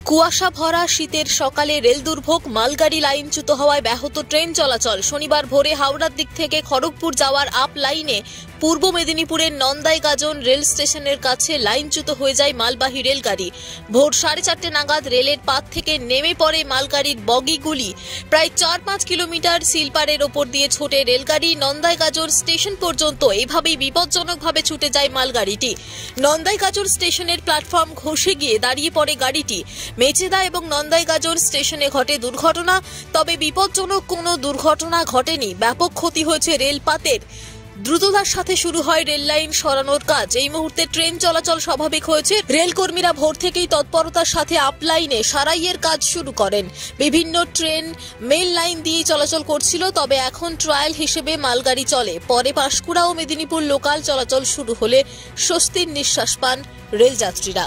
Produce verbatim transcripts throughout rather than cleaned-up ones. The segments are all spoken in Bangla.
কুয়াশা ভরা শীতের সকালে রেল দুর্ভোগ, মালগাড়ি লাইনচ্যুত হওয়ায় ব্যাহত ট্রেন চলাচল। শনিবার ভোরে হাওড়ার দিক থেকে খড়গপুর যাওয়ার আপ লাইনে পূর্ব মেদিনীপুরের নন্দাইগাজন রেল স্টেশনের কাছে লাইনচ্যুত হয়ে যায় মালবাহী রেলগাড়ি। ভোর সাড়ে চারটে নাগাদ রেলের পাত থেকে নেমে পড়ে মালগাড়ির বগিগুলি। প্রায় চার পাঁচ কিলোমিটার সিলপারের ওপর দিয়ে ছোটে রেলগাড়ি। নন্দাইগাজর স্টেশন পর্যন্ত এভাবেই বিপজ্জনকভাবে ছুটে যায় মালগাড়িটি। নন্দাইগাজর স্টেশনের প্ল্যাটফর্ম ঘষে গিয়ে দাঁড়িয়ে পড়ে গাড়িটি। মেচেদা এবং নন্দাইগাজর স্টেশনে ঘটে দুর্ঘটনা, তবে বিপজ্জনক কোনো দুর্ঘটনা ঘটেনি। ব্যাপক ক্ষতি হয়েছে রেলপাতের। দ্রুততার সাথে শুরু হয় রেল লাইন সরানোর কাজ। এই মুহূর্তে ট্রেন চলাচল স্বাভাবিক হয়েছে। রেল কর্মীরা ভোর থেকেই তৎপরতার সাথে আপ লাইনে সারাইয়ের কাজ শুরু করেন। বিভিন্ন ট্রেন মেল লাইন দিয়ে চলাচল করছিল, তবে এখন ট্রায়াল হিসেবে মালগাড়ি চলে। পরে পাঁশকুড়া ও মেদিনীপুর লোকাল চলাচল শুরু হলে স্বস্তির নিঃশ্বাস পান রেল যাত্রীরা।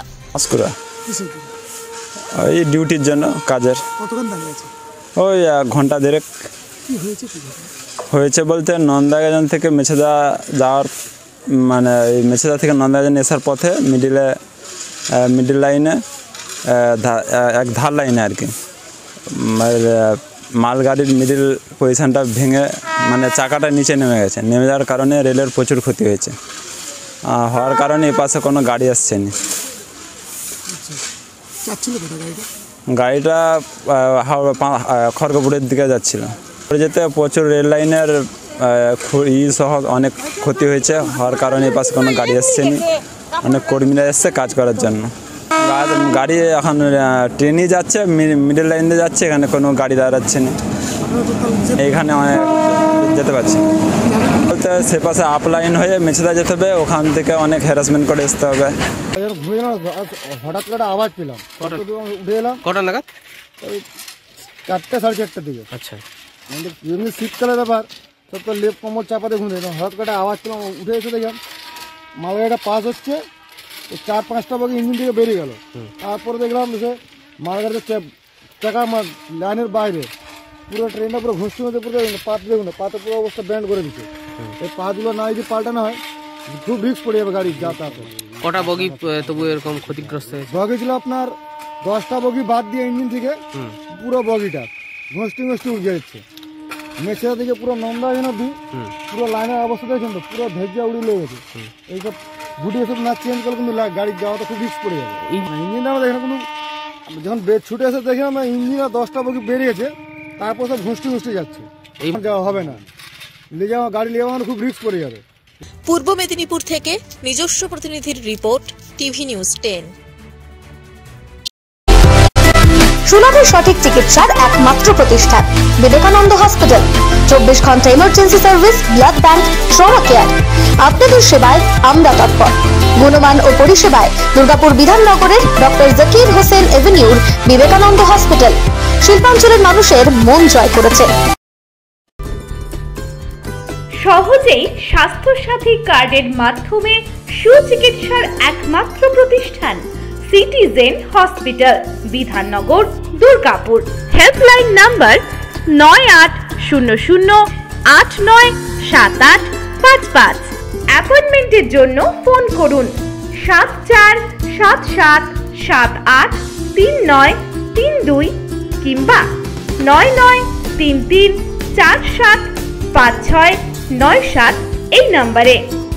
ওই ডিউটির জন্য কাজের। কতক্ষণ দাঁড়িয়ে আছে? ওই ঘন্টা দেড়েক। কি হয়েছে? হয়েছে বলতে নন্দাইগাজন থেকে মেছেদা যাওয়ার, মানে এই মেছেদা থেকে নন্দাইগাজন আসার পথে মিডিলে মিডিল লাইনে এক ধার লাইনে আর কি মালগাড়ির মিডিল পজিশানটা ভেঙে মানে চাকাটা নিচে নেমে গেছে। নেমে যাওয়ার কারণে রেলের প্রচুর ক্ষতি হয়েছে। হওয়ার কারণে এই পাশে কোনো গাড়ি আসছে না। গাড়িটা খড়গপুরের দিকে যাচ্ছিল। যেতে প্রচুর রেল লাইনের ই সহ অনেক ক্ষতি হয়েছে। হওয়ার কারণে এই পাশে কোনো গাড়ি আসছে না। অনেক কর্মীরা এসছে কাজ করার জন্য। গাড়ি এখন ট্রেনই যাচ্ছে, মিডল লাইন দিয়ে যাচ্ছে, এখানে কোনো গাড়ি দাঁড়াচ্ছে না। এইখানে অনেক যেতে পারছি বলতে সে পাশে আপ লাইন হয়ে মেছেদা যেতে হবে, ওখান থেকে অনেক হ্যারাসমেন্ট করে আসতে হবে। হঠাৎ করে আওয়াজ পেলাম, উঠে এলাম কটা নাগাদ? ওই চারটে সাড়ে চারটার দিকে। আচ্ছা, এমনি শীতকালের ব্যাপার, সব তো লেপ কমর চাপাতে ঘুরে এলাম। হঠাৎ করে আওয়াজ পেলাম, উঠে এসে দেখলাম মালগাড়িটা পাস হচ্ছে। চার পাঁচটা বগি ইঞ্জিন থেকে বেরিয়ে গেল। তারপরে দেখলাম সে মালগাড়িতে চাকা লাইনের বাইরে পুরো ট্রেনটা পুরো ঘুষতে মধ্যে পুরো পাত দেখুন, পাতে পুরো অবস্থা ব্যান্ড করে দিচ্ছে। এই পাতগুলো না যদি পাল্টানো হয় খুব রিস্ক পড়ে যাবে গাড়ির যাতায়াতে। কটা বগি তবু এরকম ক্ষতিগ্রস্ত হয়েছে? বগি ছিল আপনার দশটা বগি বাদ দিয়ে ইঞ্জিন থেকে পুরো বগিটা ঘষটি ঘষটি উঠে যাচ্ছে। মেছেদা থেকে পুরো নন্দাইগাজন অব্দি পুরো লাইনের অবস্থা দেখছেন তো, পুরো ভেজা উড়ি লেগে গেছে। এইসব গুটি এসব না চেঞ্জ করলে কিন্তু গাড়ির যাওয়াটা খুব রিস্ক পড়ে যাবে। ইঞ্জিনটা আমরা দেখেন কোনো যখন ছুটে এসে দেখে আমরা ইঞ্জিন দশটা বগি বেরিয়েছে, তারপর সব ঘুষটি ঘুষটি যাচ্ছে। এই যাওয়া হবে না, নিয়ে যাওয়া গাড়ি নিয়ে যাওয়া খুব রিস্ক পড়ে যাবে। পূর্ব মেদিনীপুর থেকে নিজস্ব প্রতিনিধির রিপোর্ট, টিভি নিউজ টেন। সুলভে সঠিক চিকিৎসার একমাত্র প্রতিষ্ঠান বিবেকানন্দ হসপিটাল। চব্বিশ ঘন্টা emergency service, blood bank, trauma care. আপনাদের সেবায় আমরা তৎপর। গুণমান ও পরিষেবায় দুর্গাপুর বিধাননগরের ডক্টর জাকির হোসেন এভিনিউর বিবেকানন্দ হসপিটাল শিল্পাঞ্চলের মানুষের মন জয় করেছে। সহজেই স্বাস্থ্যসাথী কার্ডের মাধ্যমে সুচিকিৎসার একমাত্র প্রতিষ্ঠান citizen hospital, Bidhannagar, Durgapur. Helpline number নয় আট শূন্য শূন্য আট নয় সাত আট পাঁচ পাঁচ। অ্যাপয়েন্টমেন্টের জন্য ফোন করুন সাত চার সাত সাত সাত আট তিন নয় তিন দুই কিংবা নয় নয় তিন তিন চার সাত পাঁচ ছয় নয় সাত এই নম্বরে।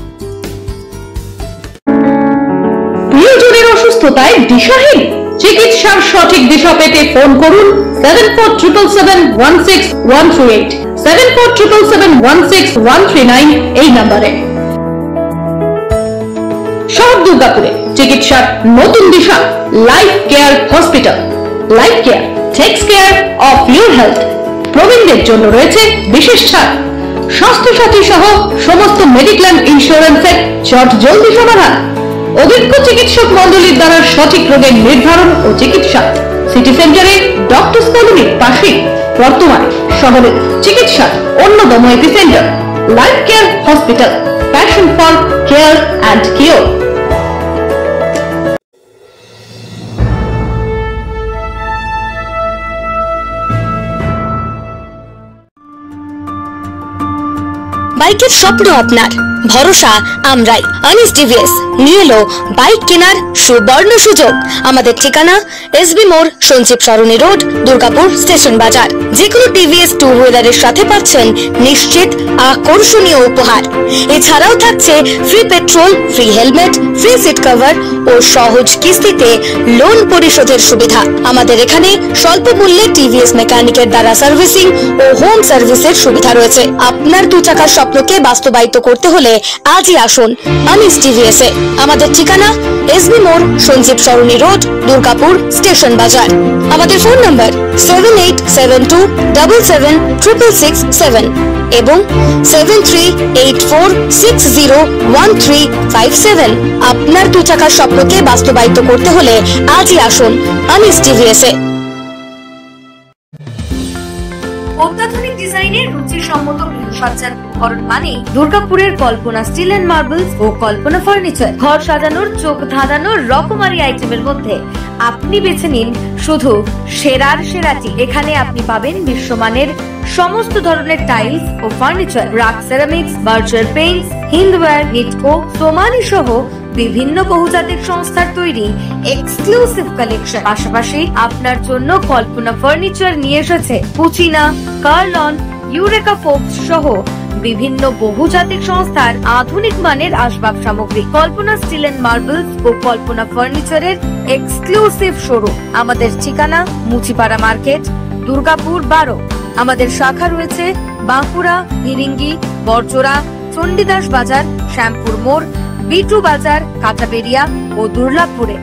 প্রিয়জনের অসুস্থতায় দিশাহীন? চিকিৎসার সঠিক দিশা পেতে ফোন করুন seven four triple seven one six one three eight, seven four triple seven one six one three nine এই নম্বরে। শহর দুর্গাপুরে চিকিৎসার নতুন দিশা life care hospital. Life care takes care of your health. প্রবীণদের জন্য রয়েছে বিশেষ ছাড়। স্বাস্থ্যসাথী সহ সমস্ত মেডিক্লেম ইন্স্যুরেন্সের চট জলদি সমাধান। অভিজ্ঞ চিকিৎসক মন্ডলীর দ্বারা সঠিক রোগের নির্ধারণ ও চিকিৎসা। সিটি সেন্টারে ডক্টরস কলোনির পাশে বর্তমানে শহরের চিকিৎসার অন্যতম epicentre life care hospital. Passion for care and cure. বাইকের স্বপ্ন আপনার, ভরসা আমরাই। আনিস টিভিএস নিয়ে এলো বাইক কেনার সুবর্ণ সুযোগ। আমাদের ঠিকানা এসবি মোড়, সঞ্জীব সরণি রোড, দুর্গাপুর স্টেশন বাজার। যে কোনো টিভিএস টু হুইলারের সাথে পাচ্ছেন নিশ্চিত আকর্ষণীয় উপহার। এছাড়াও থাকছে free petrol, free helmet, free seat cover ও সহজ কিস্তিতে লোন পরিশোধের সুবিধা। আমাদের এখানে স্বল্প মূল্যে টিভিএস মেকানিকের দ্বারা সার্ভিসিং ও হোম সার্ভিসের সুবিধা রয়েছে। আপনার দু চাকার স্বপ্নকে বাস্তবায়িত করতে হলে আজই আসুন আনিস টিভিএস এ। আমাদের ঠিকানা এসবি মোড়, সঞ্জীব সরণি রোড, দুর্গাপুর স্টেশন বাজার। আমাদের phone number seven eight seven two double seven triple six seven এবং seven three eight four six zero one three five seven. আপনার দু চাকার স্বপ্নকে বাস্তবায়িত করতে হলে আজই আসুন আনিস টিভিএস এ। অত্যাধুনিক ডিজাইনের রুচিসম্মত গৃহসজ্জার উপকরণ মানে দুর্গাপুরের কল্পনা স্টিল এন্ড মার্বেলস ও কল্পনা ফার্নিচার। ঘর সাজানোর, চোখ ধাঁধানোর রকমারি আইটেমের মধ্যে আপনি বেছে নিন শুধু সেরার সেরাটি। এখানে আপনি পাবেন বিশ্বমানের সমস্ত ধরনের টাইলস ও furniture, RAK ceramics, Berger paints, Hindware, Nitco, Somany সহ বিভিন্ন বহুজাতিক সংস্থার তৈরি এক্সক্লুসিভ কালেকশন। পাশাপাশি আপনার জন্য কল্পনা ফার্নিচার নিয়ে এসেছে পুচিনা, কার্লন, ইউরেকা ফোকস সহ বিভিন্ন বহুজাতিক সংস্থার আধুনিক মানের আসবাব সামগ্রী। কল্পনা স্টিল এন্ড মার্বেলস ও কল্পনা ফার্নিচারের এক্সক্লুসিভ শোরুম। আমাদের ঠিকানা মুচিপাড়া মার্কেট, দুর্গাপুর বারো। আমাদের শাখা রয়েছে বাঁকুড়া, ফিরিঙ্গি, বরজোড়া, চণ্ডীদাস বাজার, শ্যামপুর মোড়, বিটু বাজার, কাঁচাবেড়িয়া ও দুর্লাভপুরে।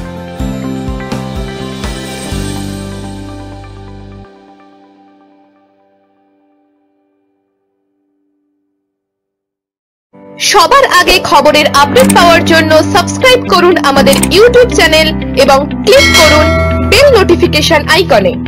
সবার আগে খবরের আপডেট পাওয়ার জন্য সাবস্ক্রাইব করুন আমাদের ইউটিউব চ্যানেল এবং ক্লিক করুন বেল নোটিফিকেশন আইকনে।